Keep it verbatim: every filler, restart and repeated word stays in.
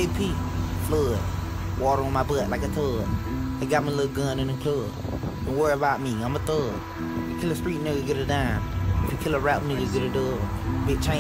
A P, flood, water on my butt like a tub. They got my little gun in the club. Don't worry about me, I'm a thug. You kill a street nigga, get a dime. If you kill a rap nigga, get a dub. Bitch,